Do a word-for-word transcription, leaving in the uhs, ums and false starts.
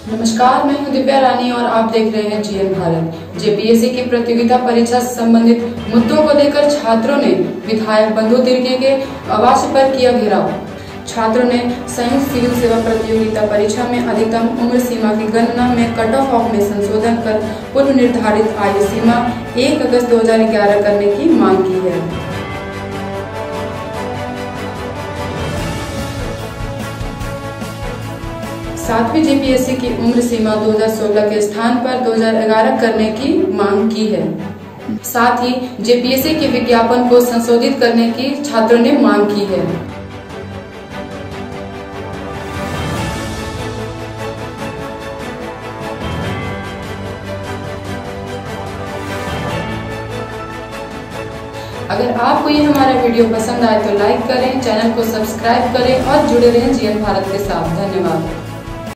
नमस्कार, मैं हूं दिव्या रानी और आप देख रहे हैं जीएन भारत। जेपीएससी की प्रतियोगिता परीक्षा से संबंधित मुद्दों को लेकर छात्रों ने विधायक बंधु तिर्की के आवास पर किया घेराव। छात्रों ने संयुक्त सिविल सेवा प्रतियोगिता परीक्षा में अधिकतम उम्र सीमा की गणना में कट ऑफ ऑफ में संशोधन कर पूर्व निर्धारित आयु सीमा एक अगस्त दो हजार ग्यारह करने की मांग की है। सातवीं जेपीएससी की उम्र सीमा दो हजार सोलह के स्थान पर दो हजार ग्यारह करने की मांग की है। साथ ही जेपीएससी के विज्ञापन को संशोधित करने की छात्रों ने मांग की है। अगर आपको ये हमारा वीडियो पसंद आए तो लाइक करें, चैनल को सब्सक्राइब करें और जुड़े रहें जीएन भारत के साथ। धन्यवाद।